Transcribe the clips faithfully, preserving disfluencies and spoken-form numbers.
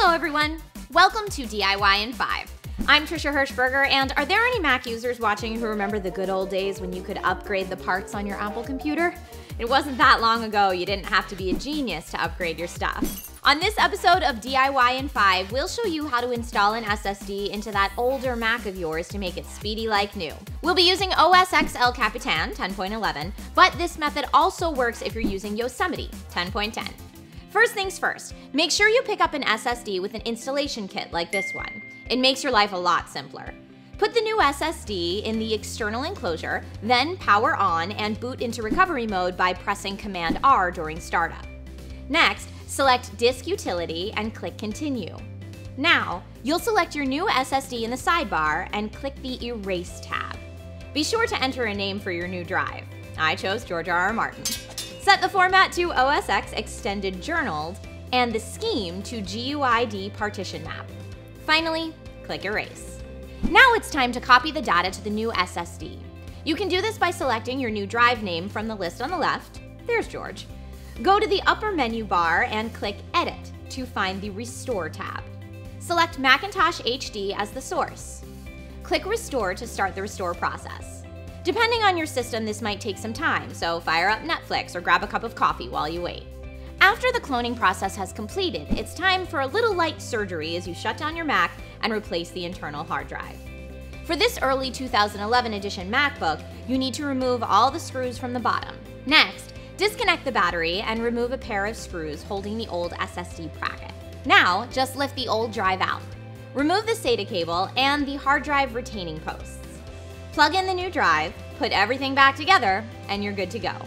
Hello everyone! Welcome to D I Y in five. I'm Trisha Hirschberger, and are there any Mac users watching who remember the good old days when you could upgrade the parts on your Apple computer? It wasn't that long ago you didn't have to be a genius to upgrade your stuff. On this episode of D I Y in five, we'll show you how to install an S S D into that older Mac of yours to make it speedy like new. We'll be using O S X El Capitan ten point eleven, but this method also works if you're using Yosemite ten point ten. First things first, make sure you pick up an S S D with an installation kit like this one. It makes your life a lot simpler. Put the new S S D in the external enclosure, then power on and boot into recovery mode by pressing Command R during startup. Next, select Disk Utility and click Continue. Now, you'll select your new S S D in the sidebar and click the Erase tab. Be sure to enter a name for your new drive. I chose George R R. Martin. Set the format to O S X Extended Journaled and the scheme to G U I D Partition Map. Finally, click Erase. Now it's time to copy the data to the new S S D. You can do this by selecting your new drive name from the list on the left. There's George. Go to the upper menu bar and click Edit to find the Restore tab. Select Macintosh H D as the source. Click Restore to start the restore process. Depending on your system, this might take some time, so fire up Netflix or grab a cup of coffee while you wait. After the cloning process has completed, it's time for a little light surgery as you shut down your Mac and replace the internal hard drive. For this early two thousand eleven edition MacBook, you need to remove all the screws from the bottom. Next, disconnect the battery and remove a pair of screws holding the old S S D bracket. Now, just lift the old drive out. Remove the SATA cable and the hard drive retaining posts. Plug in the new drive, put everything back together, and you're good to go.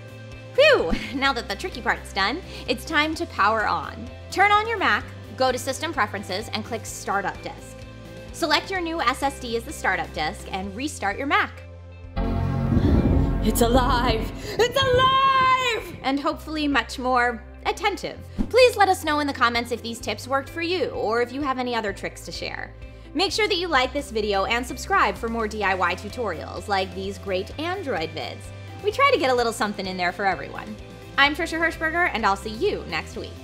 Phew! Now that the tricky part's done, it's time to power on. Turn on your Mac, go to System Preferences, and click Startup Disk. Select your new S S D as the startup disk and restart your Mac. It's alive! It's alive! And hopefully much more attentive. Please let us know in the comments if these tips worked for you, or if you have any other tricks to share. Make sure that you like this video and subscribe for more D I Y tutorials like these great Android vids. We try to get a little something in there for everyone. I'm Trisha Hirschberger, and I'll see you next week.